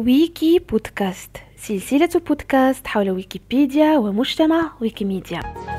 ويكي بودكاست، سلسلة بودكاست حول ويكيبيديا ومجتمع ويكيميديا.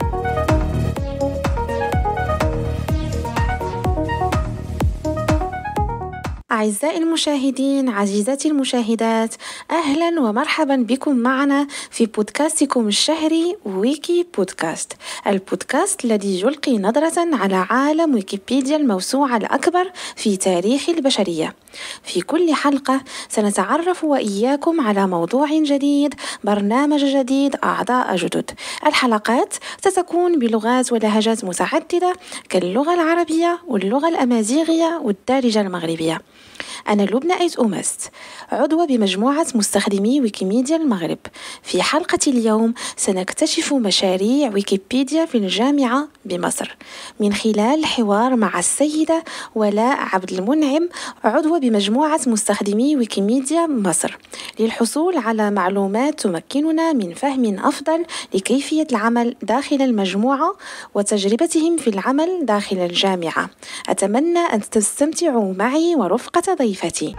أعزائي المشاهدين، عزيزاتي المشاهدات، أهلا ومرحبا بكم معنا في بودكاستكم الشهري ويكي بودكاست، البودكاست الذي يلقي نظرة على عالم ويكيبيديا الموسوعة الأكبر في تاريخ البشرية. في كل حلقة سنتعرف وإياكم على موضوع جديد، برنامج جديد، أعضاء جدد. الحلقات ستكون بلغات ولهجات متعددة كاللغة العربية واللغة الأمازيغية والدارجة المغربية. أنا لبنى أيت أومست، عضوة بمجموعة مستخدمي ويكيميديا المغرب. في حلقة اليوم سنكتشف مشاريع ويكيبيديا في الجامعة بمصر من خلال حوار مع السيدة ولاء عبد المنعم، عضوة بمجموعة مستخدمي ويكيميديا مصر، للحصول على معلومات تمكننا من فهم أفضل لكيفية العمل داخل المجموعة وتجربتهم في العمل داخل الجامعة. أتمنى أن تستمتعوا معي ورفقة ضيفتي.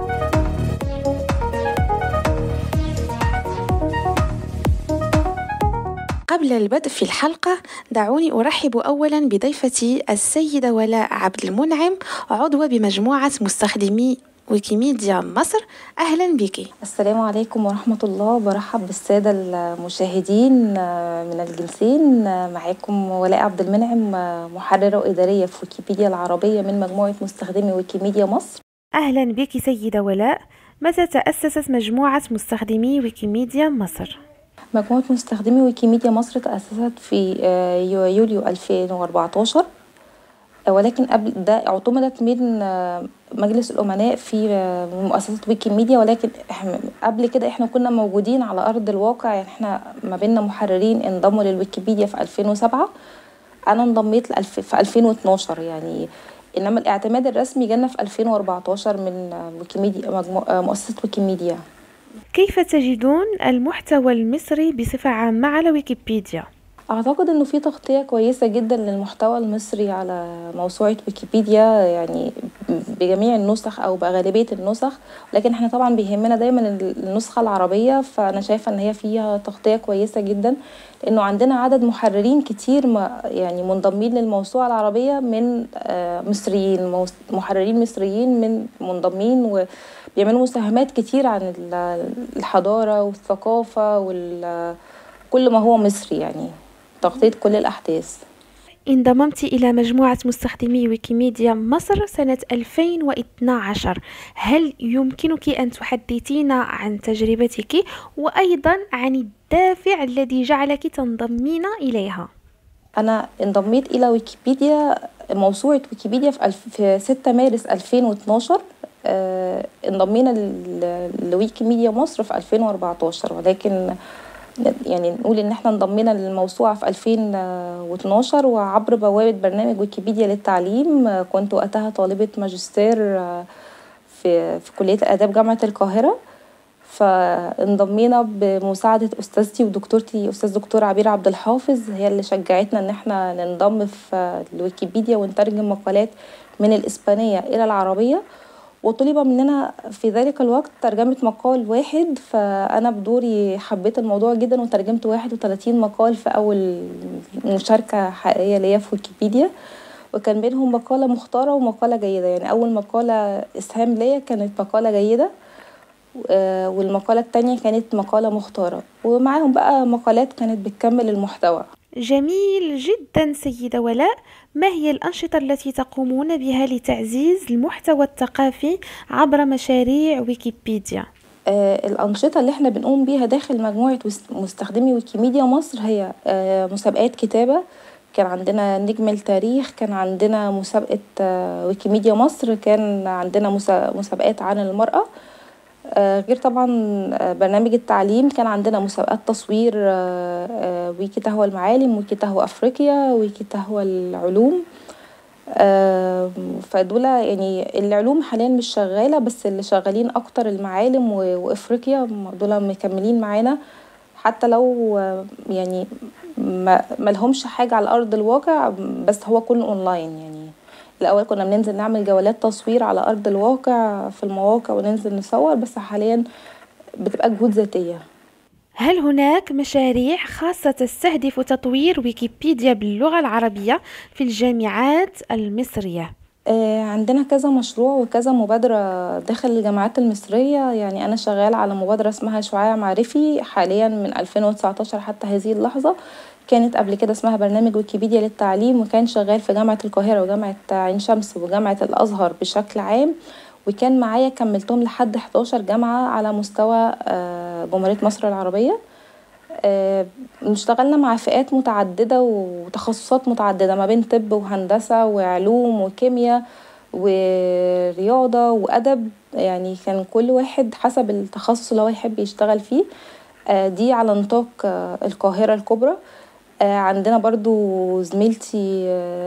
قبل البدء في الحلقة، دعوني أرحب أولا بضيفتي السيدة ولاء عبد المنعم، عضوة بمجموعة مستخدمي ويكيميديا مصر. أهلا بك. السلام عليكم ورحمة الله. برحب بالسادة المشاهدين من الجنسين. معاكم ولاء عبد المنعم، محررة وإدارية في ويكيبيديا العربية من مجموعة مستخدمي ويكيميديا مصر. أهلا بك سيدة ولاء. متى تأسست مجموعة مستخدمي ويكيميديا مصر؟ مجموعة مستخدمي ويكيميديا مصر تأسست في يوليو 2014، ولكن قبل ده اعتمدت من مجلس الأمناء في مؤسسة ويكيميديا، ولكن قبل كده احنا كنا موجودين على أرض الواقع. يعني احنا ما بيننا محررين انضموا للويكيبيديا في 2007، أنا انضميت في 2012 يعني، إنما الاعتماد الرسمي جانا في 2014 من ويكيميديا، مؤسسة ويكيميديا. كيف تجدون المحتوى المصري بصفة عامة على ويكيبيديا؟ أعتقد أنه في تغطية كويسة جدا للمحتوى المصري على موسوعة ويكيبيديا، يعني بجميع النسخ أو بغالبية النسخ، لكن احنا طبعا بيهمنا دايما النسخة العربية. فأنا شايفة أن هي فيها تغطية كويسة جدا، لأنه عندنا عدد محررين كتير يعني منضمين للموسوعة العربية من مصريين، محررين مصريين من منضمين، وبيعملوا مساهمات كتير عن الحضارة والثقافة كل ما هو مصري، يعني تغطية كل الأحداث. انضممت إلى مجموعة مستخدمي ويكيميديا مصر سنة 2012. هل يمكنك أن تحدثينا عن تجربتك وأيضا عن الدافع الذي جعلك تنضمين إليها؟ أنا انضميت إلى ويكيبيديا، موسوعة ويكيبيديا في 6 مارس 2012. انضمينا لويكيميديا مصر في 2014، ولكن يعني نقول ان احنا انضمينا للموسوعة في 2012 وعبر بوابة برنامج ويكيبيديا للتعليم. كنت وقتها طالبة ماجستير في كلية الآداب جامعة القاهرة، فانضمينا بمساعدة أستاذتي ودكتورتي أستاذ دكتور عبير عبد الحافظ، هي اللي شجعتنا ان احنا ننضم في الويكيبيديا ونترجم مقالات من الإسبانية إلى العربية. وطلب مننا في ذلك الوقت ترجمة مقال واحد، فأنا بدوري حبيت الموضوع جدا وترجمت 31 مقال في أول مشاركة حقيقية ليا في ويكيبيديا، وكان بينهم مقالة مختارة ومقالة جيدة. يعني أول مقالة إسهام ليا كانت مقالة جيدة، والمقالة التانية كانت مقالة مختارة، ومعاهم بقى مقالات كانت بتكمل المحتوى. جميل جدا سيدة ولاء. ما هي الأنشطة التي تقومون بها لتعزيز المحتوى الثقافي عبر مشاريع ويكيبيديا؟ الأنشطة اللي احنا بنقوم بيها داخل مجموعة مستخدمي ويكيميديا مصر هي مسابقات كتابة. كان عندنا نجم التاريخ، كان عندنا مسابقة ويكيميديا مصر، كان عندنا مسابقات عن المرأة، غير طبعا برنامج التعليم. كان عندنا مسابقات تصوير، ويكي تهوى المعالم، ويكي تهوى أفريقيا، ويكي تهوى العلوم. فدول يعني العلوم حاليا مش شغالة، بس اللي شغالين أكتر المعالم وأفريقيا، دول مكملين معانا حتى لو يعني ما لهمش حاجة على أرض الواقع، بس هو كله أونلاين. يعني الأول كنا بننزل نعمل جولات تصوير على أرض الواقع في المواقع وننزل نصور، بس حاليا بتبقى جهود ذاتية. هل هناك مشاريع خاصة تستهدف تطوير ويكيبيديا باللغة العربية في الجامعات المصرية؟ عندنا كذا مشروع وكذا مبادرة داخل الجامعات المصرية. يعني أنا شغال على مبادرة اسمها شعاع معرفي حاليا من 2019 حتى هذه اللحظة. كانت قبل كده اسمها برنامج ويكيبيديا للتعليم، وكان شغال في جامعة القاهرة وجامعة عين شمس وجامعة الأزهر بشكل عام، وكان معايا كملتهم لحد 11 جامعة على مستوى جمهورية مصر العربية. اشتغلنا مع فئات متعددة وتخصصات متعددة ما بين طب وهندسة وعلوم وكيمياء ورياضة وأدب، يعني كان كل واحد حسب التخصص اللي هو يحب يشتغل فيه. دي على نطاق القاهرة الكبرى. عندنا برضو زميلتي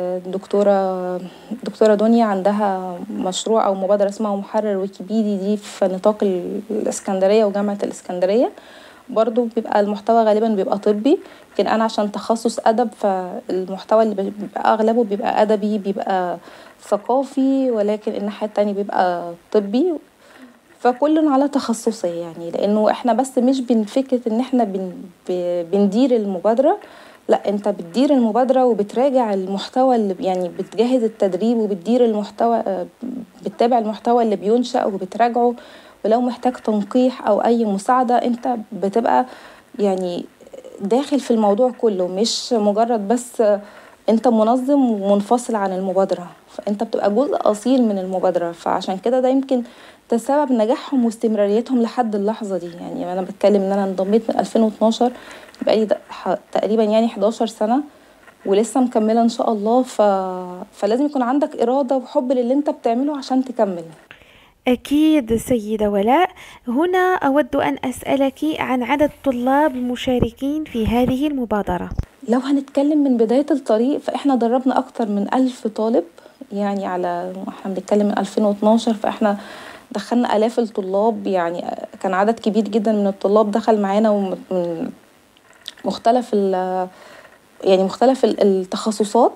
دكتورة دنيا عندها مشروع أو مبادرة اسمها محرر ويكيبيدي، دي في نطاق الإسكندرية وجامعة الإسكندرية. برضو بيبقى المحتوى غالبا بيبقى طبي، لكن أنا عشان تخصص أدب فالمحتوى اللي بيبقى أغلبه بيبقى أدبي، بيبقى ثقافي، ولكن الناحية التانية بيبقى طبي. فكل على تخصصه، يعني لأنه احنا بس مش فكرة ان احنا بندير المبادرة، لا انت بتدير المبادرة وبتراجع المحتوى اللي يعني بتجهز التدريب وبتدير المحتوى، بتتابع المحتوى اللي بينشأ وبتراجعه، ولو محتاج تنقيح او اي مساعدة انت بتبقى يعني داخل في الموضوع كله، مش مجرد بس انت منظم ومنفصل عن المبادرة، فانت بتبقى جزء اصيل من المبادرة. فعشان كده ده يمكن ده سبب نجاحهم واستمراريتهم لحد اللحظة دي. يعني انا بتكلم ان انا انضميت من 2012، بقالي تقريبا يعني 11 سنة ولسه مكملة ان شاء الله. فلازم يكون عندك إرادة وحب للي انت بتعمله عشان تكمل. أكيد سيدة ولاء. هنا أود أن أسألك عن عدد الطلاب المشاركين في هذه المبادرة. لو هنتكلم من بداية الطريق فإحنا دربنا أكتر من 1000 طالب، يعني احنا بنتكلم من 2012، فإحنا دخلنا آلاف الطلاب. يعني كان عدد كبير جدا من الطلاب دخل معانا ومن مختلف مختلف التخصصات.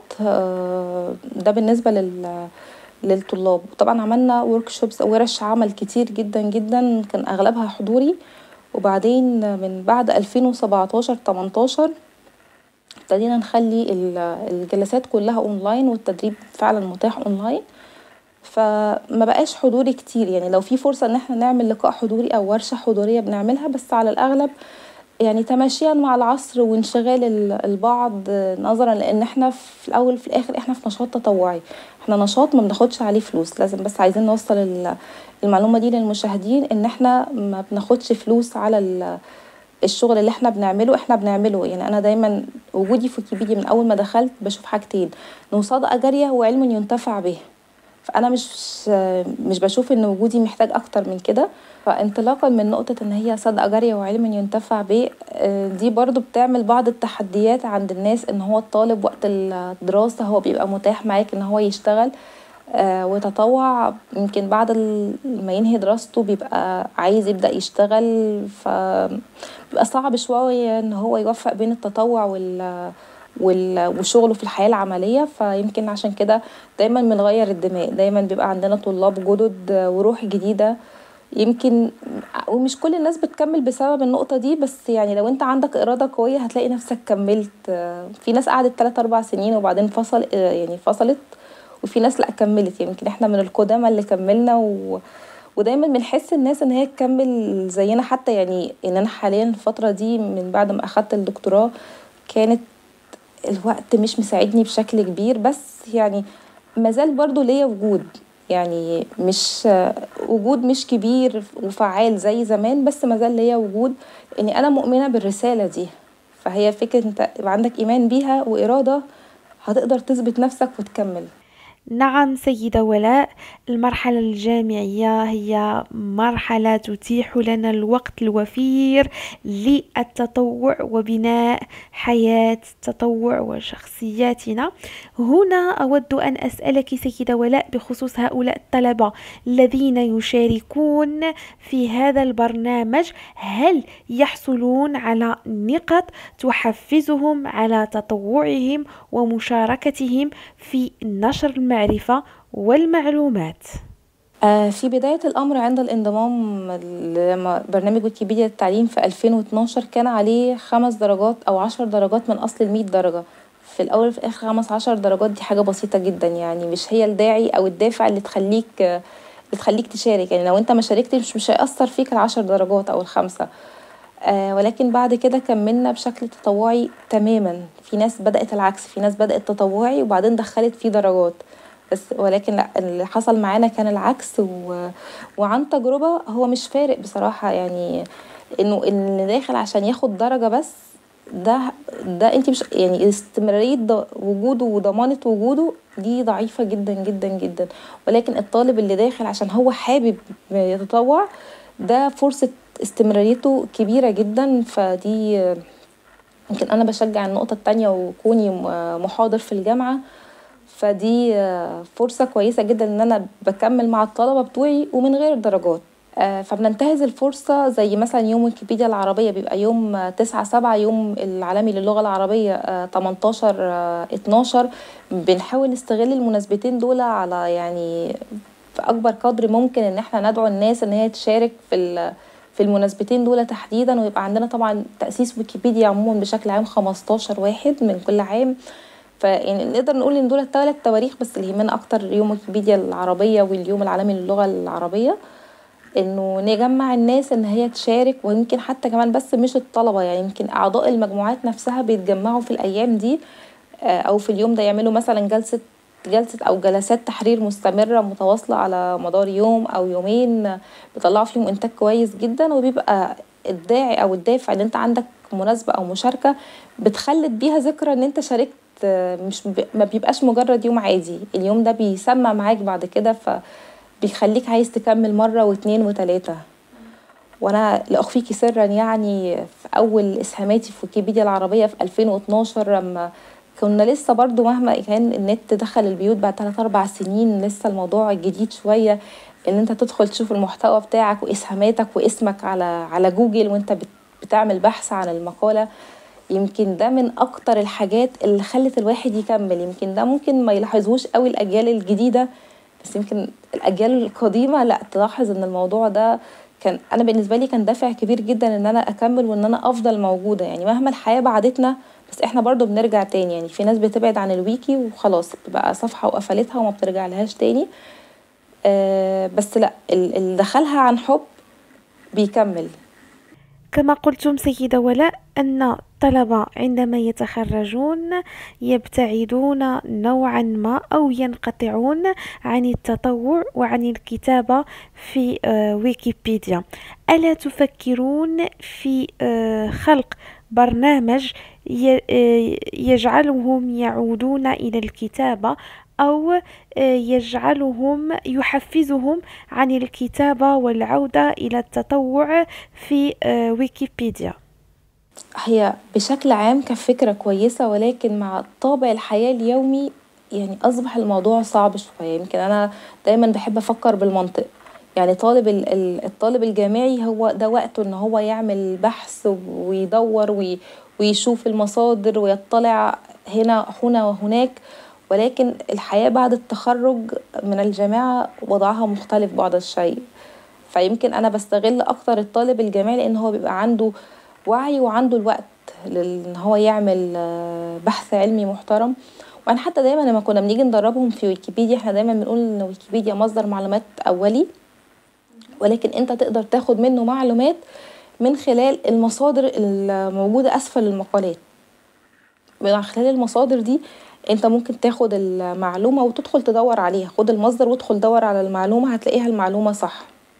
ده بالنسبة للطلاب. طبعا عملنا وركشوبس أو ورش عمل كتير جدا جدا، كان أغلبها حضوري. وبعدين من بعد 2017-18 ابتدينا نخلي الجلسات كلها اونلاين والتدريب فعلا متاح اونلاين، فما بقاش حضوري كتير. يعني لو في فرصة ان احنا نعمل لقاء حضوري او ورشة حضورية بنعملها، بس على الاغلب يعني تماشيا مع العصر وانشغال البعض، نظرا لان احنا في الاول في الاخر احنا في نشاط تطوعي، احنا نشاط ما بناخدش عليه فلوس. لازم بس عايزين نوصل المعلومة دي للمشاهدين ان احنا ما بناخدش فلوس على الشغل اللي احنا بنعمله. يعني انا دايما وجودي في ويكيبيديا من اول ما دخلت بشوف حاجتين: انه صدقة جارية وعلم ينتفع به. فانا مش بشوف ان وجودي محتاج اكتر من كده. فانطلاقا من نقطة ان هي صدقة جارية وعلم ينتفع به، دي برضو بتعمل بعض التحديات عند الناس. ان هو الطالب وقت الدراسة هو بيبقى متاح معاك ان هو يشتغل وتطوع، يمكن بعد ما ينهي دراسته بيبقى عايز يبدأ يشتغل، فبيبقى صعب شوية ان هو يوفق بين التطوع وشغله في الحياة العملية. فيمكن عشان كده دايما بنغير الدماء، دايما بيبقى عندنا طلاب جدد وروح جديدة. يمكن ومش كل الناس بتكمل بسبب النقطة دي، بس يعني لو انت عندك إرادة قوية هتلاقي نفسك كملت. في ناس قعدت 3-4 سنين وبعدين فصلت، وفي ناس لا كملت. يمكن احنا من القدامى اللي كملنا ودايما بنحس الناس ان هي تكمل زينا. حتى يعني ان انا حاليا الفترة دي من بعد ما اخدت الدكتوراه كانت الوقت مش مساعدني بشكل كبير، بس يعني مازال برضو ليا وجود، يعني مش وجود مش كبير وفعال زي زمان، بس مازال ليا وجود اني انا مؤمنة بالرسالة دي. فهي فكرة انت يبقى عندك ايمان بيها وإرادة هتقدر تثبت نفسك وتكمل. نعم سيدة ولاء، المرحلة الجامعية هي مرحلة تتيح لنا الوقت الوفير للتطوع وبناء حياة التطوع وشخصياتنا. هنا أود أن أسألك سيدة ولاء بخصوص هؤلاء الطلبة الذين يشاركون في هذا البرنامج، هل يحصلون على نقاط تحفزهم على تطوعهم ومشاركتهم في نشر المعلومات المعرفة والمعلومات. في بداية الأمر عند الانضمام لبرنامج ويكيبيديا للتعليم في 2012 كان عليه 5 درجات أو 10 درجات من أصل 100 درجة. في الأول وفي الآخر 15 درجات دي حاجة بسيطة جدا، يعني مش هي الداعي أو الدافع اللي تخليك تشارك. يعني لو انت ما شاركتش مش هيأثر فيك ال10 درجات أو ال5. ولكن بعد كده كملنا بشكل تطوعي تماما. في ناس بدأت العكس، في ناس بدأت تطوعي وبعدين دخلت فيه درجات بس، ولكن لا، اللي حصل معانا كان العكس. وعن تجربة هو مش فارق بصراحة، يعني انه اللي داخل عشان ياخد درجة بس، ده انت مش يعني استمرارية وجوده وضمانة وجوده دي ضعيفة جدا جدا جدا. ولكن الطالب اللي داخل عشان هو حابب يتطوع، ده فرصة استمراريته كبيرة جدا. فدي يمكن أنا بشجع النقطة التانية، وكوني محاضر في الجامعة، فدي فرصة كويسة جدا ان انا بكمل مع الطلبة بتوعي ومن غير درجات. فبننتهز الفرصة، زي مثلا يوم ويكيبيديا العربية بيبقى يوم 9/7، يوم العالمي للغة العربية 18/12. بنحاول نستغل المناسبتين دول على يعني في أكبر قدر ممكن ان احنا ندعو الناس ان هي تشارك في المناسبتين دول تحديدا. ويبقى عندنا طبعا تأسيس ويكيبيديا عموما بشكل عام 15 واحد من كل عام. فيعني نقدر نقول ان دول 3 تواريخ بس اللي يهمنا اكتر، يوم ويكيبيديا العربية واليوم العالمي للغة العربية، انه نجمع الناس ان هي تشارك. ويمكن حتى كمان بس مش الطلبة، يعني يمكن اعضاء المجموعات نفسها بيتجمعوا في الايام دي او في اليوم ده، يعملوا مثلا جلسة او جلسات تحرير مستمرة متواصلة على مدار يوم او يومين، بيطلعوا فيهم انتاج كويس جدا. وبيبقى الداعي او الدافع ان انت عندك مناسبة او مشاركة بتخلد بيها ذكرى ان انت شاركت. مش ما بيبقاش مجرد يوم عادي، اليوم ده بيسمع معاك بعد كده، فبيخليك عايز تكمل مرة واثنين وثلاثة. وانا لاخفيكي سرا، يعني في اول اسهاماتي في ويكيبيديا العربية في 2012، لما كنا لسه برضو مهما كان النت دخل البيوت بعد 3-4 سنين، لسه الموضوع جديد شوية ان انت تدخل تشوف المحتوى بتاعك واسهاماتك واسمك على جوجل وانت بتعمل بحث عن المقالة. يمكن ده من اكتر الحاجات اللي خلت الواحد يكمل. يمكن ده ممكن ما يلاحظوش قوي الاجيال الجديدة، بس يمكن الاجيال القديمة لا تلاحظ ان الموضوع ده كان، انا بالنسبة لي كان دافع كبير جدا ان انا اكمل وان انا افضل موجودة. يعني مهما الحياة بعدتنا بس احنا برضو بنرجع تاني. يعني في ناس بتبعد عن الويكي وخلاص بقى صفحة وقفلتها وما بترجع لهاش تاني، بس لا، اللي دخلها عن حب بيكمل. كما قلتم سيدة ولاء أن الطلبة عندما يتخرجون يبتعدون نوعا ما أو ينقطعون عن التطوع وعن الكتابة في ويكيبيديا. ألا تفكرون في خلق برنامج يجعلهم يعودون إلى الكتابة، أو يحفزهم عن الكتابة والعودة إلى التطوع في ويكيبيديا؟ هي بشكل عام كفكرة كويسة، ولكن مع طابع الحياة اليومي يعني أصبح الموضوع صعب شوية. يمكن أنا دايما بحب أفكر بالمنطق. يعني الطالب الجامعي هو ده وقته ان هو يعمل بحث ويدور ويشوف المصادر ويطلع هنا وهناك. ولكن الحياة بعد التخرج من الجامعة وضعها مختلف بعض الشيء. فيمكن أنا بستغل أكتر الطالب الجامعي لأن هو بيبقى عنده وعي وعنده الوقت ان هو يعمل بحث علمي محترم. وانا حتى دايما لما كنا بنيجي ندربهم في ويكيبيديا، احنا دايما بنقول ان ويكيبيديا مصدر معلومات اولي، ولكن انت تقدر تاخد منه معلومات من خلال المصادر الموجودة اسفل المقالات. من خلال المصادر دي انت ممكن تاخد المعلومة وتدخل تدور عليها. خد المصدر وادخل دور على المعلومة، هتلاقيها المعلومة صح.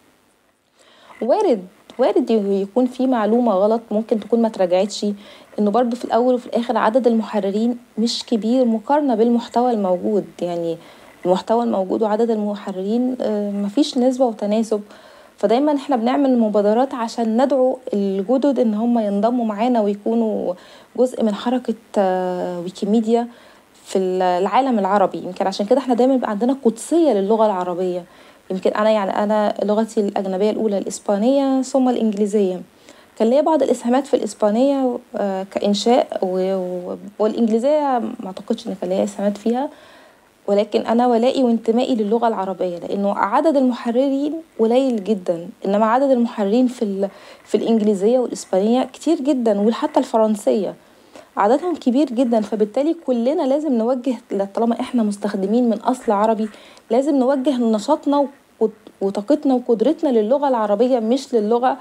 وارد يكون في معلومة غلط ممكن تكون ما تراجعتش، انه برضو في الاول وفي الاخر عدد المحررين مش كبير مقارنة بالمحتوى الموجود. يعني المحتوى الموجود وعدد المحررين مفيش نسبة وتناسب. فدايما احنا بنعمل مبادرات عشان ندعو الجدد ان هم ينضموا معانا ويكونوا جزء من حركة ويكيميديا في العالم العربي. يمكن عشان كده احنا دايما بيبقى عندنا قدسية للغة العربية. يمكن أنا لغتي الأجنبية الأولى الإسبانية ثم الإنجليزية. كان ليا بعض الإسهامات في الإسبانية كإنشاء، والإنجليزية ما أعتقدش إن كان ليا إسهامات فيها. ولكن أنا ولائي وانتمائي للغة العربية، لأنه عدد المحررين قليل جدا، إنما عدد المحررين في الإنجليزية والإسبانية كتير جدا، وحتى الفرنسية عددهم كبير جدا. فبالتالي كلنا لازم نوجه، طالما احنا مستخدمين من أصل عربي، لازم نوجه نشاطنا وطاقتنا وقدرتنا للغة العربية، مش للغة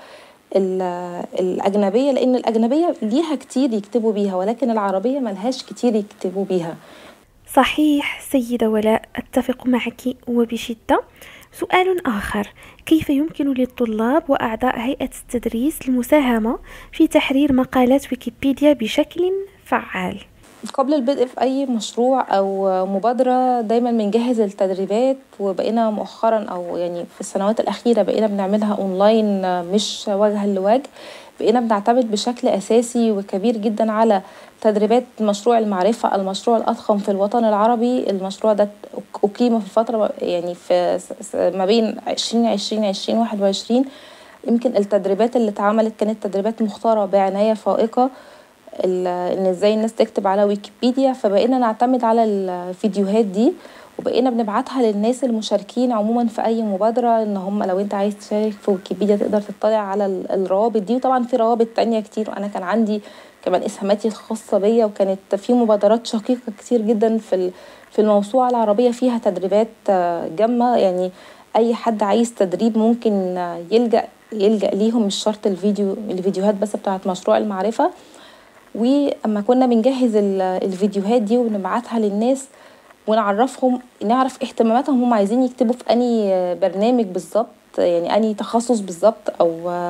الأجنبية، لأن الأجنبية ليها كتير يكتبوا بيها، ولكن العربية ملهاش كتير يكتبوا بيها. صحيح سيدة ولاء، أتفق معك وبشدة. سؤال آخر: كيف يمكن للطلاب وأعضاء هيئة التدريس المساهمة في تحرير مقالات ويكيبيديا بشكل فعال؟ قبل البدء في أي مشروع أو مبادرة دايما بنجهز التدريبات، وبقينا مؤخرا أو يعني في السنوات الأخيرة بقينا بنعملها أونلاين مش وجها لوجه. بقينا بنعتمد بشكل أساسي وكبير جدا على تدريبات مشروع المعرفة، المشروع الأضخم في الوطن العربي. المشروع ده أقيم في الفترة يعني في ما بين 2020 2021. يمكن التدريبات اللي اتعملت كانت تدريبات مختارة بعناية فائقة، ان ازاي الناس تكتب على ويكيبيديا. فبقينا نعتمد على الفيديوهات دي، وبقينا بنبعتها للناس المشاركين عموما في اي مبادرة، ان هم لو انت عايز تشارك في ويكيبيديا تقدر تطلع على الروابط دي. وطبعا في روابط تانية كتير، وانا كان عندي كمان اسهاماتي الخاصة بيا، وكانت في مبادرات شقيقة كتير جدا في الموسوعة العربية فيها تدريبات جامة. يعني اي حد عايز تدريب ممكن يلجأ ليهم، مش شرط الفيديوهات بس بتاعت مشروع المعرفة. واما كنا بنجهز الفيديوهات دي وبنبعتها للناس ونعرفهم، نعرف اهتماماتهم، هم عايزين يكتبوا في اني برنامج بالظبط، يعني اني تخصص بالظبط، او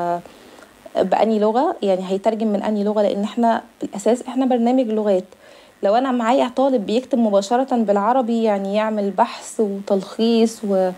بأني لغة، يعني هيترجم من اني لغة، لان احنا بالاساس احنا برنامج لغات. لو انا معايا طالب بيكتب مباشرة بالعربي، يعني يعمل بحث وتلخيص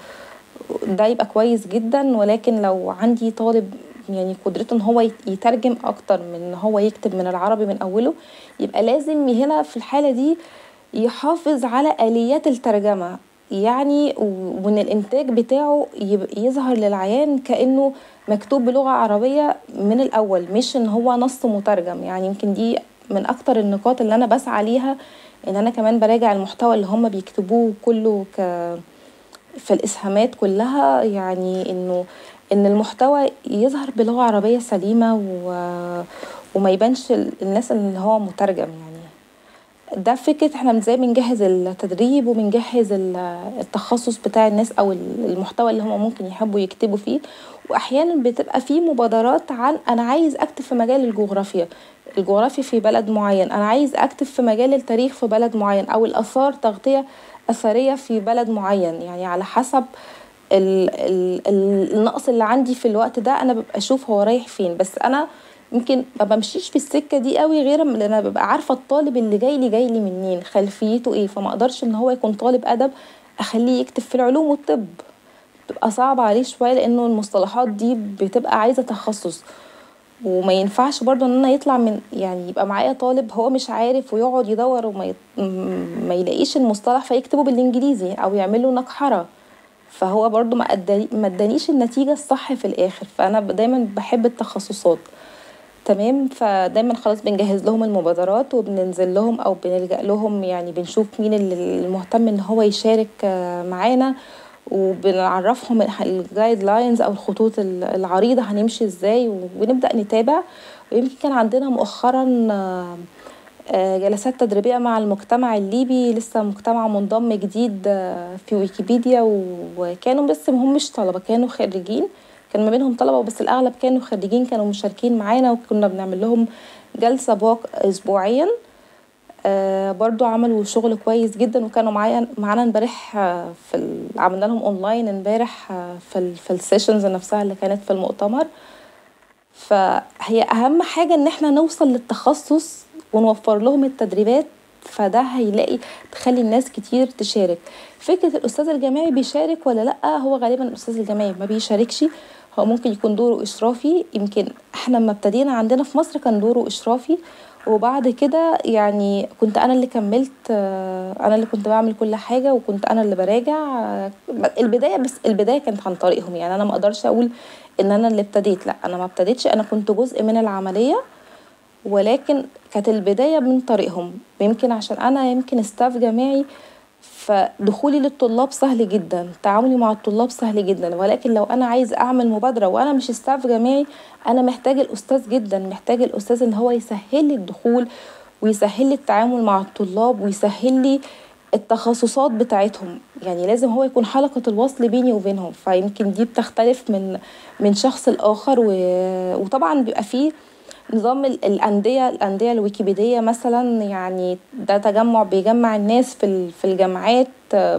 ده يبقى كويس جدا. ولكن لو عندي طالب يعني قدرته ان هو يترجم اكتر من ان هو يكتب من العربي من اوله، يبقى لازم هنا في الحالة دي يحافظ على آليات الترجمة، يعني وان الانتاج بتاعه يظهر للعيان كأنه مكتوب بلغة عربية من الاول، مش ان هو نص مترجم. يعني يمكن دي من اكتر النقاط اللي انا بسعى ليها، ان انا كمان براجع المحتوى اللي هم بيكتبوه كله في الإسهامات كلها، يعني ان المحتوى يظهر بلغة عربية سليمة وما يبانش الناس اللي هو مترجم. يعني ده فكرة احنا ازاي بنجهز التدريب وبنجهز التخصص بتاع الناس او المحتوى اللي هم ممكن يحبوا يكتبوا فيه. واحيانا بتبقى فيه مبادرات عن انا عايز اكتب في مجال الجغرافيا في بلد معين، انا عايز اكتب في مجال التاريخ في بلد معين، او الاثار، تغطية اثرية في بلد معين. يعني على حسب النقص اللي عندي في الوقت ده انا ببقى اشوف هو رايح فين. بس انا يمكن ما بمشيش في السكه دي قوي غير لما انا ببقى عارفه الطالب اللي جاي لي منين، خلفيته ايه. فما اقدرش ان هو يكون طالب ادب اخليه يكتب في العلوم والطب، بتبقى صعبه عليه شويه، لانه المصطلحات دي بتبقى عايزه تخصص. وما ينفعش برضو ان انا يطلع من يعني يبقى معايا طالب هو مش عارف ويقعد يدور ما يلاقيش المصطلح فيكتبه بالانجليزي او يعمله نكحره، فهو برضو ما ادانيش النتيجه الصح في الاخر. فانا دايما بحب التخصصات. تمام. فدايما خلاص بنجهز لهم المبادرات وبننزل لهم او بنلجأ لهم، يعني بنشوف مين اللي المهتم ان هو يشارك معانا، وبنعرفهم الجايد لاينز او الخطوط العريضة هنمشي ازاي، ونبدأ نتابع. ويمكن كان عندنا مؤخرا جلسات تدريبية مع المجتمع الليبي، لسه مجتمع منضم جديد في ويكيبيديا، وكانوا بس مش طلبة، كانوا خريجين، كان ما بينهم طلبة بس الأغلب كانوا خريجين، كانوا مشاركين معانا، وكنا بنعمل لهم جلسة أسبوعيا. برضو عملوا شغل كويس جدا، وكانوا معانا امبارح عملنا لهم اونلاين امبارح في السيشنز نفسها اللي كانت في المؤتمر. فهي اهم حاجة ان احنا نوصل للتخصص ونوفر لهم التدريبات، فده تخلي الناس كتير تشارك. فكرة الأستاذ الجامعي بيشارك ولا لأ، هو غالبا الأستاذ الجامعي ما بيشاركش، هو ممكن يكون دوره إشرافي. يمكن احنا لما ابتدينا عندنا في مصر كان دوره إشرافي، وبعد كده يعني كنت أنا اللي كملت، أنا اللي كنت بعمل كل حاجة، وكنت أنا اللي براجع البداية. بس البداية كانت عن طريقهم، يعني أنا ما أقدرش أقول إن أنا اللي ابتديت، لأ أنا ما ابتديتش، أنا كنت جزء من العملية، ولكن كانت البداية من طريقهم. يمكن عشان أنا ستاف جامعي، فدخولي للطلاب سهل جدا، تعاملي مع الطلاب سهل جدا. ولكن لو انا عايز اعمل مبادره وانا مش ستاف جامعي، انا محتاج الاستاذ جدا، محتاج الاستاذ ان هو يسهل لي الدخول ويسهل لي التعامل مع الطلاب ويسهل لي التخصصات بتاعتهم. يعني لازم هو يكون حلقة الوصل بيني وبينهم. فيمكن دي بتختلف من شخص لآخر. وطبعا بيبقى فيه نظام الأندية الويكيبيدية مثلا، يعني ده تجمع بيجمع الناس في الجامعات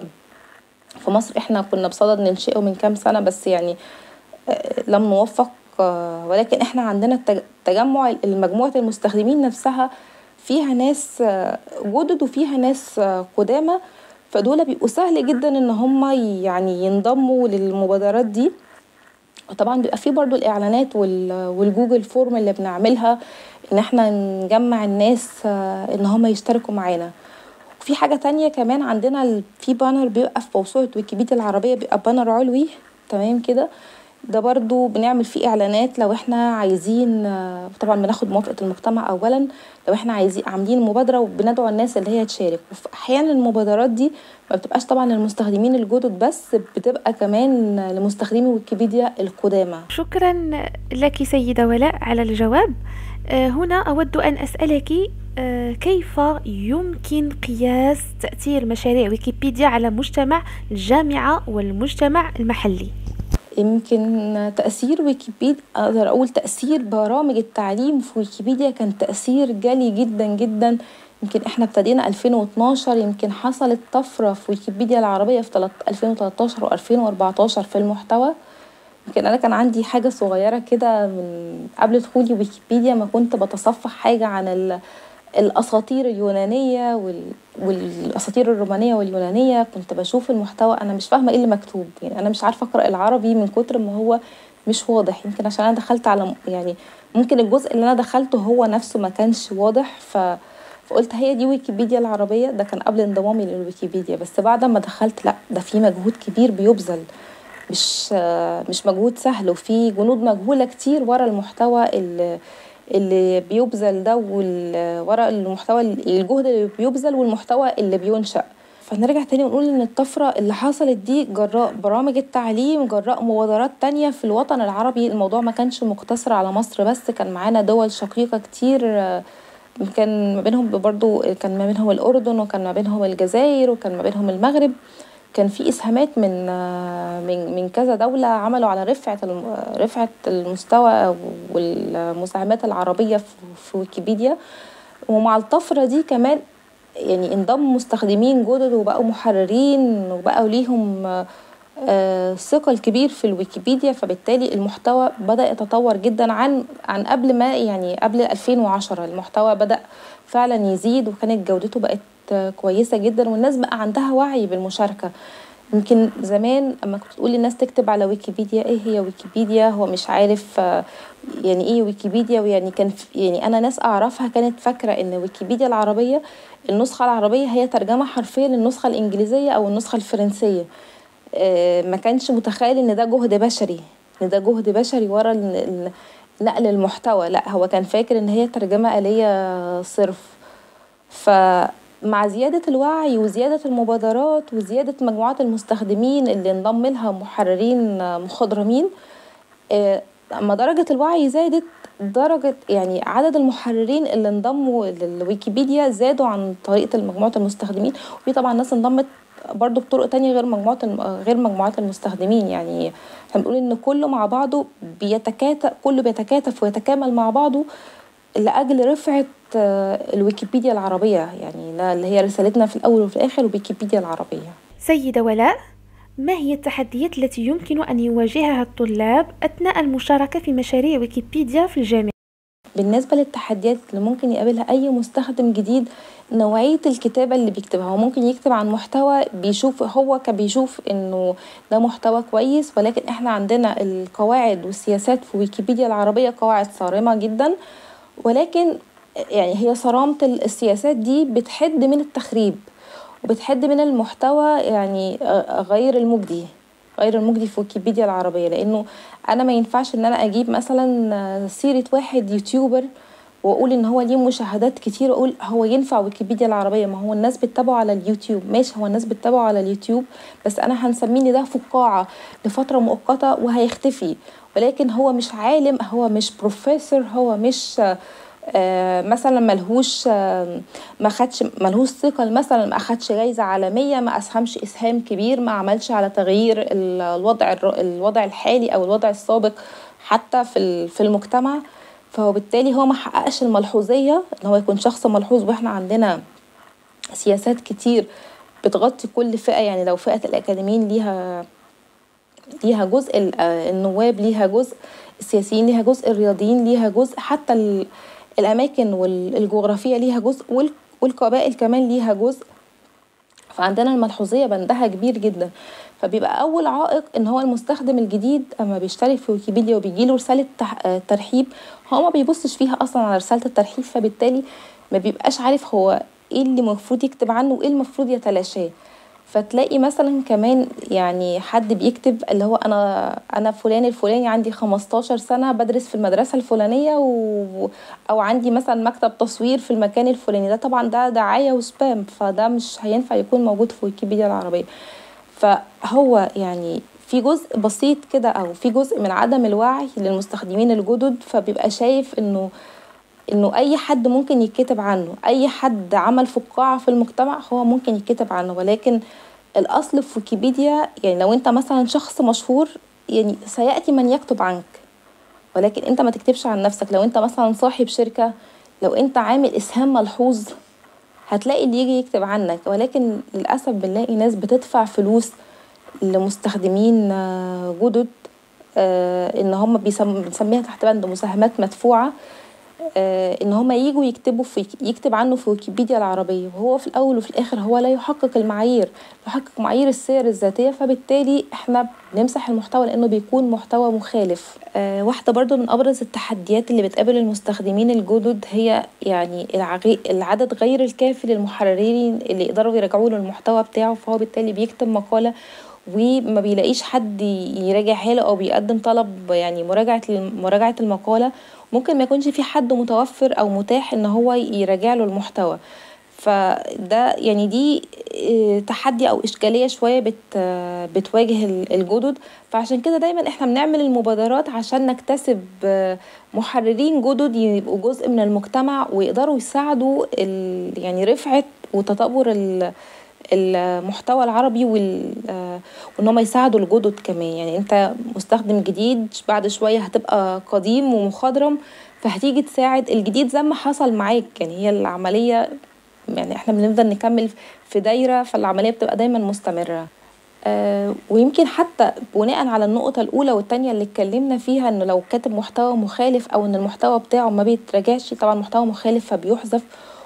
في مصر. احنا كنا بصدد ننشئه من كام سنة، بس يعني لم نوفق. ولكن احنا عندنا تجمع مجموعة المستخدمين نفسها فيها ناس جدد وفيها ناس قدامى، فدول بيبقوا سهل جدا ان هم يعني ينضموا للمبادرات دي. وطبعا بيبقى فيه برضو الاعلانات والجوجل فورم اللي بنعملها ان احنا نجمع الناس ان هم يشتركوا معانا. وفي حاجة تانية كمان عندنا، في بانر بيبقى في موسوعة ويكيبيديا العربية، بيبقى بانر علوي تمام كده، ده برضو بنعمل فيه اعلانات لو احنا عايزين. طبعا بناخد موافقة المجتمع اولا لو احنا عايزين عاملين مبادرة، وبندعو الناس اللي هي تشارك. وفي احيانا المبادرات دي ما بتبقاش طبعا للمستخدمين الجدد بس، بتبقى كمان لمستخدمي ويكيبيديا القدامى. شكرا لك سيدة ولاء على الجواب. هنا أود أن أسألك كيف يمكن قياس تأثير مشاريع ويكيبيديا على مجتمع الجامعة والمجتمع المحلي؟ يمكن تأثير ويكيبيديا، أقدر أقول تأثير برامج التعليم في ويكيبيديا كان تأثير جلي جدا جدا. يمكن احنا ابتدينا 2012، يمكن حصلت طفرة في ويكيبيديا العربية في 2013 و2014 في المحتوى. يمكن أنا كان عندي حاجة صغيرة كده من قبل دخولي ويكيبيديا، ما كنت بتصفح حاجة عن الأساطير اليونانية والأساطير الرومانية واليونانية. كنت بشوف المحتوى أنا مش فاهمة إيه اللي مكتوب، يعني أنا مش عارفة أقرأ العربي من كتر ما هو مش واضح. يمكن عشان أنا دخلت على يعني ممكن الجزء اللي أنا دخلته هو نفسه ما كانش واضح. فقلت هي دي ويكيبيديا العربية. ده كان قبل انضمامي للويكيبيديا، بس بعد ما دخلت لا، ده في مجهود كبير بيبذل، مش مجهود سهل، وفي جنود مجهولة كتير ورا المحتوى اللي بيبذل ده، ورا المحتوى الجهد اللي بيبذل والمحتوى اللي بينشأ. فنرجع تاني ونقول ان الطفرة اللي حصلت دي جراء برامج التعليم، جراء مبادرات تانية في الوطن العربي. الموضوع ما كانش مقتصر على مصر بس، كان معانا دول شقيقة كتير، كان ما بينهم برضو، كان ما بينهم الأردن، وكان ما بينهم الجزائر، وكان ما بينهم المغرب. كان في إسهامات من كذا دولة عملوا على رفعة المستوى والمساهمات العربية في ويكيبيديا. ومع الطفرة دي كمان يعني انضم مستخدمين جدد وبقوا محررين وبقوا ليهم ثقل كبير في الويكيبيديا. فبالتالي المحتوى بدأ يتطور جدا عن قبل ما، يعني قبل 2010 المحتوى بدأ فعلا يزيد، وكانت جودته بقت كويسة جدا، والناس بقى عندها وعي بالمشاركة. يمكن زمان اما كنت تقولي الناس تكتب على ويكيبيديا ايه هي ويكيبيديا، هو مش عارف يعني ايه ويكيبيديا. ويعني كان يعني انا ناس اعرفها كانت فاكرة ان ويكيبيديا العربية النسخة العربية هي ترجمة حرفية للنسخة الانجليزية او النسخة الفرنسية. ما كانش متخيل ان ده جهد بشري، ورا نقل المحتوى. لا، هو كان فاكر ان هي ترجمة آلية صرف. فمع زيادة الوعي وزيادة المبادرات وزيادة مجموعات المستخدمين اللي انضم لها محررين مخضرمين، اما درجة الوعي زادت، درجة يعني عدد المحررين اللي انضموا للويكيبيديا زادوا عن طريقة مجموعة المستخدمين. وفي طبعا ناس انضمت برضو بطرق تانية غير مجموعات المستخدمين. يعني احنا بنقول ان كله مع بعضه كله بيتكاتف ويتكامل مع بعضه لأجل رفعة الويكيبيديا العربية، يعني اللي هي رسالتنا في الأول وفي الآخر ويكيبيديا العربية. سيدة ولاء، ما هي التحديات التي يمكن أن يواجهها الطلاب أثناء المشاركة في مشاريع ويكيبيديا في الجامعة؟ بالنسبة للتحديات اللي ممكن يقابلها أي مستخدم جديد، نوعية الكتابة اللي بيكتبها. هو ممكن يكتب عن محتوى بيشوف إنه ده محتوى كويس، ولكن إحنا عندنا القواعد والسياسات في ويكيبيديا العربية قواعد صارمة جدا، ولكن يعني هي صرامة السياسات دي بتحد من التخريب وبتحد من المحتوى يعني غير المجدي في ويكيبيديا العربية. لأنه أنا ما ينفعش إن أنا أجيب مثلا سيرة واحد يوتيوبر واقول ان هو ليه مشاهدات كتير، اقول هو ينفع ويكيبيديا العربيه؟ ما هو الناس بتتابعه على اليوتيوب، ماشي، هو الناس بتتابعه على اليوتيوب، بس انا هنسميه ده فقاعه لفتره مؤقته وهيختفي. ولكن هو مش عالم، هو مش بروفيسور، هو مش مثلا ملهوش ملهوش ثقل، مثلا ما اخدش جايزه عالميه، ما اسهمش اسهام كبير، ما عملش على تغيير الوضع الحالي او الوضع السابق حتى في المجتمع. فهو بالتالي هو ما حققش الملحوظيه ان هو يكون شخص ملحوظ. واحنا عندنا سياسات كتير بتغطي كل فئه، يعني لو فئه الاكاديميين ليها جزء، النواب ليها جزء، السياسيين ليها جزء، الرياضيين ليها جزء، حتى الأماكن والجغرافية ليها جزء، والقبائل كمان ليها جزء. فعندنا الملحوظية بندها كبير جدا. فبيبقى أول عائق إن هو المستخدم الجديد أما بيشترك في ويكيبيديا وبيجيله رسالة ترحيب، هو ما بيبصش فيها أصلا على رسالة الترحيب، فبالتالي ما بيبقاش عارف هو إيه اللي المفروض يكتب عنه وإيه المفروض يتلاشاه. فتلاقي مثلا كمان يعني حد بيكتب اللي هو انا فلان الفلاني عندي 15 سنه بدرس في المدرسه الفلانيه او عندي مثلا مكتب تصوير في المكان الفلاني. ده طبعا ده دعايه وسبام، فده مش هينفع يكون موجود في ويكيبيديا العربيه. فهو يعني في جزء بسيط كده او في جزء من عدم الوعي للمستخدمين الجدد، فبيبقى شايف انه اي حد ممكن يتكتب عنه، اي حد عمل فقاعة في المجتمع هو ممكن يتكتب عنه. ولكن الاصل في ويكيبيديا يعني لو انت مثلا شخص مشهور يعني سيأتي من يكتب عنك، ولكن انت ما تكتبش عن نفسك. لو انت مثلا صاحب شركة، لو انت عامل اسهام ملحوظ هتلاقي اللي يجي يكتب عنك. ولكن للأسف بنلاقي ناس بتدفع فلوس لمستخدمين جدد، ان هم بنسميها تحت بند مساهمات مدفوعة، ان هما ييجوا يكتب عنه في ويكيبيديا العربية، وهو في الاول وفي الاخر هو لا يحقق المعايير، يحقق معايير السير الذاتية. فبالتالي احنا بنمسح المحتوى لانه بيكون محتوى مخالف. واحدة برضو من ابرز التحديات اللي بتقابل المستخدمين الجدد هي يعني العدد غير الكافي للمحررين اللي يقدروا يراجعوا له المحتوى بتاعه. فهو بالتالي بيكتب مقالة وما بيلاقيش حد يراجعها له او بيقدم طلب يعني مراجعة المقالة، ممكن ما يكونش في حد متوفر او متاح ان هو يراجع له المحتوى. فده يعني دي تحدي او اشكالية شوية بتواجه الجدد. فعشان كده دايما احنا بنعمل المبادرات عشان نكتسب محررين جدد يبقوا جزء من المجتمع ويقدروا يساعدوا يعني رفعة وتطور المحتوى العربي وان هم يساعدوا الجدد كمان. يعني انت مستخدم جديد بعد شوية هتبقى قديم ومخضرم، فهتيجي تساعد الجديد زي ما حصل معاك. يعني هي العملية يعني احنا بنفضل نكمل في دايرة، فالعملية بتبقى دايما مستمرة. ويمكن حتى بناء على النقطة الأولى والتانية اللي اتكلمنا فيها، انه لو كاتب محتوى مخالف او ان المحتوى بتاعه ما بيتراجعش، طبعا محتوى مخالف فبيحذف،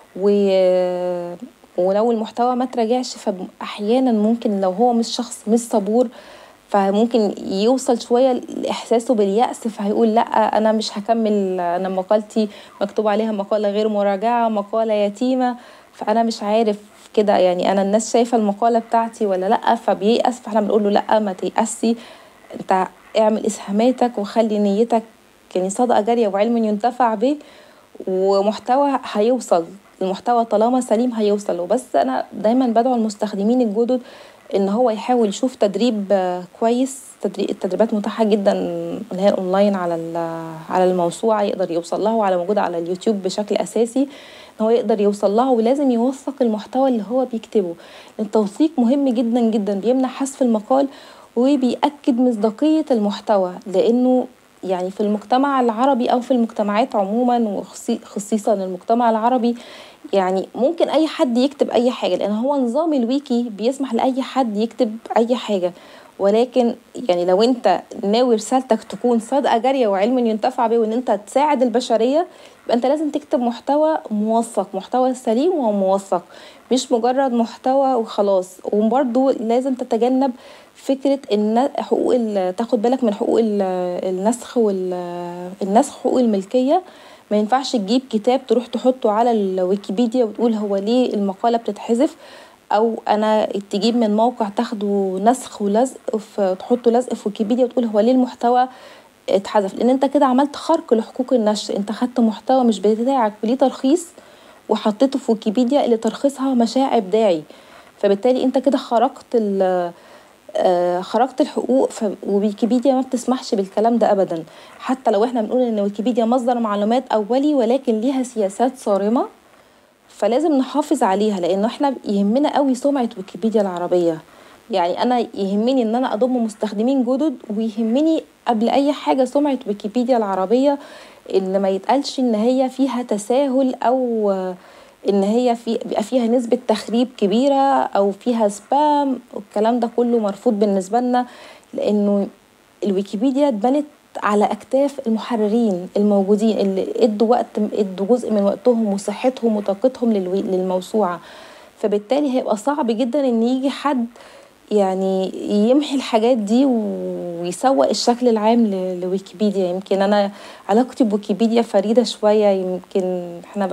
ولو المحتوى ما تراجعش فاحيانا ممكن لو هو مش شخص مش صبور فممكن يوصل شوية لإحساسه باليأس، فهيقول لأ أنا مش هكمل، أنا مقالتي مكتوب عليها مقالة غير مراجعة، مقالة يتيمة، فأنا مش عارف كده يعني أنا الناس شايفة المقالة بتاعتي ولا لأ، فبييأس. فاحنا بنقول له لأ ما تيأسي، انت اعمل إسهاماتك وخلي نيتك يعني صدقة جارية وعلم ينتفع به، ومحتوى هيوصل، المحتوى طالما سليم هيوصل. وبس أنا دايما بدعو المستخدمين الجدد ان هو يحاول يشوف تدريب كويس. التدريبات متاحة جدا اللي هي اونلاين على الموسوعة، يقدر يوصل لها، وعلى موجودة على اليوتيوب بشكل اساسي ان هو يقدر يوصل لها. ولازم يوثق المحتوى اللي هو بيكتبه، التوثيق مهم جدا جدا، بيمنع حذف المقال وبيأكد مصداقية المحتوى. لانه يعني في المجتمع العربي او في المجتمعات عموما وخصيصا المجتمع العربي يعني ممكن اي حد يكتب اي حاجة، لان هو نظام الويكي بيسمح لاي حد يكتب اي حاجة. ولكن يعني لو انت ناوي رسالتك تكون صدقة جارية وعلم ينتفع به وان انت تساعد البشرية، يبقى انت لازم تكتب محتوى موثق، محتوى سليم وموثق، مش مجرد محتوى وخلاص. وبرضو لازم تتجنب فكرة ان تاخد بالك من حقوق النسخ والنسخ، حقوق الملكية. ما ينفعش تجيب كتاب تروح تحطه على الويكيبيديا وتقول هو ليه المقالة بتتحذف، او انا تجيب من موقع تاخده نسخ ولزق تحطه لزق في ويكيبيديا وتقول هو ليه المحتوى اتحذف، لان انت كده عملت خرق لحقوق النشر. انت خدت محتوى مش بتاعك وليه ترخيص وحطيته في ويكيبيديا اللي ترخيصها مشاع ابداعي، فبالتالي انت كده خرقت الحقوق. وويكيبيديا ما بتسمحش بالكلام ده ابدا. حتى لو احنا بنقول ان ويكيبيديا مصدر معلومات اولي، ولكن ليها سياسات صارمة، فلازم نحافظ عليها، لانه احنا يهمنا قوي سمعة ويكيبيديا العربية. يعني انا يهمني ان انا اضم مستخدمين جدد، ويهمني قبل اي حاجة سمعة ويكيبيديا العربية، ان ما يتقالش ان هي فيها تساهل، او ان هي بيبقى فيها نسبة تخريب كبيرة او فيها سبام، والكلام ده كله مرفوض بالنسبة لنا. لانه الويكيبيديا اتبنت على اكتاف المحررين الموجودين اللي ادوا جزء من وقتهم وصحتهم وطاقتهم للموسوعة. فبالتالي هيبقى صعب جدا ان يجي حد يعني يمحي الحاجات دي ويسوق الشكل العام لويكيبيديا. يمكن انا علاقتي بويكيبيديا فريدة شوية، يمكن احنا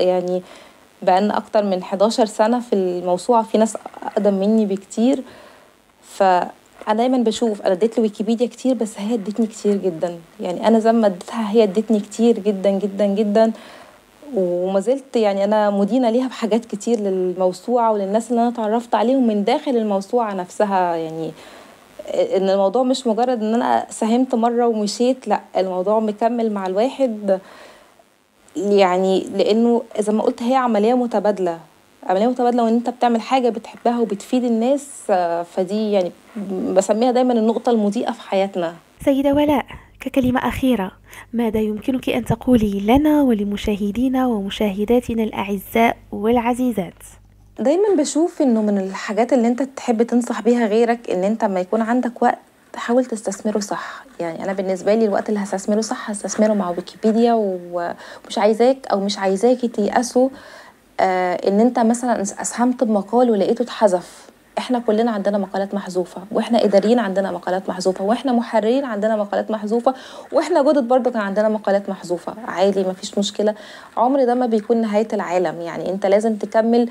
بقالنا اكتر من 11 سنة في الموسوعة، في ناس اقدم مني بكتير. فانا دايما بشوف انا اديت لويكيبيديا كتير، بس هي ادتني كتير جدا. يعني انا زي ما اديتها هي ادتني كتير جدا جدا جدا، وما زلت يعني انا مدينه ليها بحاجات كتير للموسوعه وللناس اللي انا اتعرفت عليهم من داخل الموسوعه نفسها. يعني ان الموضوع مش مجرد ان انا ساهمت مره ومشيت، لا، الموضوع مكمل مع الواحد. يعني لانه زي ما قلت هي عمليه متبادله، وان انت بتعمل حاجه بتحبها وبتفيد الناس، فدي يعني بسميها دايما النقطه المضيئه في حياتنا. سيدة ولاء، ككلمة أخيرة، ماذا يمكنك أن تقولي لنا ولمشاهدينا ومشاهداتنا الأعزاء والعزيزات؟ دايما بشوف انه من الحاجات اللي انت تحب تنصح بيها غيرك، ان انت ما يكون عندك وقت حاول تستثمره صح. يعني انا بالنسبه لي الوقت اللي هستثمره صح هستثمره مع ويكيبيديا، ومش عايزاك او مش عايزاكي تيأسوا ان انت مثلا اسهمت بمقال ولقيته اتحذف. احنا كلنا عندنا مقالات محذوفه، واحنا اداريين عندنا مقالات محذوفه، واحنا محررين عندنا مقالات محذوفه، واحنا جدد برضو كان عندنا مقالات محذوفه. عادي، مفيش مشكله، عمر ده ما بيكون نهايه العالم. يعني انت لازم تكمل.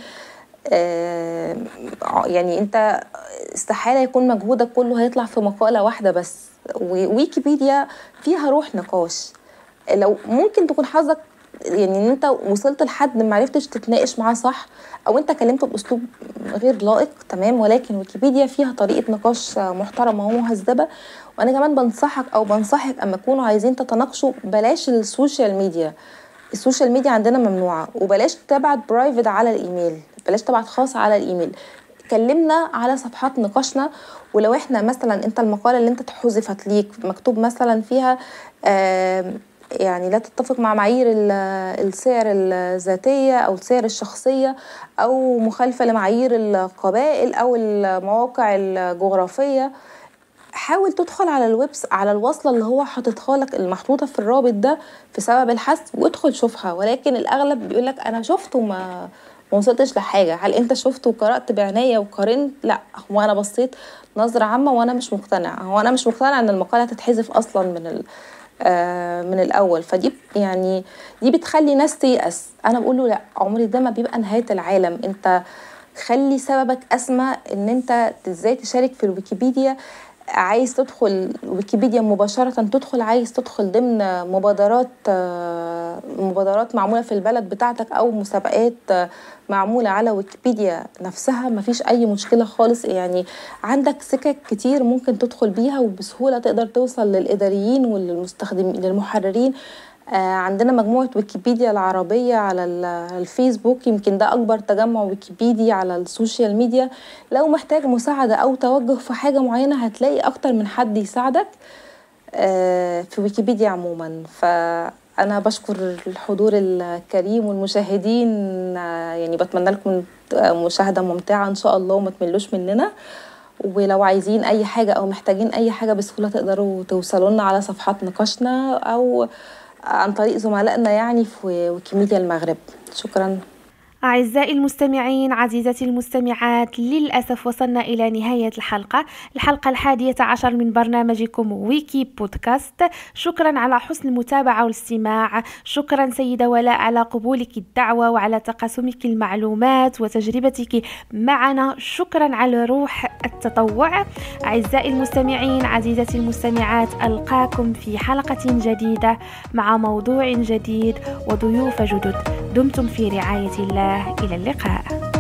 يعني انت استحالة يكون مجهودك كله هيطلع في مقالة واحدة بس. ويكيبيديا فيها روح نقاش. لو ممكن تكون حظك يعني ان انت وصلت لحد ما عرفتش تتناقش معاه صح، او انت كلمته باسلوب غير لائق، تمام، ولكن ويكيبيديا فيها طريقة نقاش محترمة ومهذبة. وانا كمان بنصحك اما تكونوا عايزين تتناقشوا بلاش السوشيال ميديا. السوشيال ميديا عندنا ممنوعة، وبلاش تبعت برايفت على الايميل، بلاش تبعت خاص على الايميل. كلمنا على صفحات نقاشنا. ولو احنا مثلا انت المقالة اللي انت اتحذفت ليك مكتوب مثلا فيها يعني لا تتفق مع معايير السير الذاتية او السير الشخصية، او مخالفة لمعايير القبائل او المواقع الجغرافية، حاول تدخل على الوصلة اللي هو حاططها لك المحطوطة في الرابط ده في سبب الحث، وادخل شوفها. ولكن الاغلب بيقولك انا شفته ما وصلتش لحاجة. هل انت شفته وقرأت بعناية وقارنت؟ لا، هو انا بصيت نظرة عامة وانا مش مقتنع ان المقالة تتحذف اصلا من الاول. فدي يعني دي بتخلي ناس تيأس. انا بقوله لا، عمري ده ما بيبقى نهاية العالم. انت خلي سببك اسمى ان انت ازاي تشارك في الويكيبيديا. عايز تدخل ويكيبيديا مباشرة تدخل، عايز تدخل ضمن مبادرات معمولة في البلد بتاعتك أو مسابقات معمولة على ويكيبيديا نفسها، مفيش أي مشكلة خالص. يعني عندك سكك كتير ممكن تدخل بيها وبسهولة تقدر توصل للإداريين وللمستخدمين للمحررين. عندنا مجموعة ويكيبيديا العربية على الفيسبوك، يمكن ده أكبر تجمع ويكيبيدي على السوشيال ميديا. لو محتاج مساعدة أو توجه في حاجة معينة هتلاقي أكتر من حد يساعدك في ويكيبيديا عموما. فأنا بشكر الحضور الكريم والمشاهدين. يعني بتمنى لكم مشاهدة ممتعة إن شاء الله وما تملوش مننا. ولو عايزين أي حاجة أو محتاجين أي حاجة بسهولة تقدروا توصلوا لنا على صفحات نقاشنا أو عن طريق زملائنا يعني في ويكيميديا المغرب. شكرا. أعزائي المستمعين، عزيزتي المستمعات، للأسف وصلنا إلى نهاية الحلقة 11 من برنامجكم ويكي بودكاست. شكرا على حسن المتابعة والاستماع. شكرا سيدة ولاء على قبولك الدعوة وعلى تقاسمك المعلومات وتجربتك معنا. شكرا على روح التطوع. أعزائي المستمعين، عزيزتي المستمعات، ألقاكم في حلقة جديدة مع موضوع جديد وضيوف جدد. دمتم في رعاية الله. إلى اللقاء.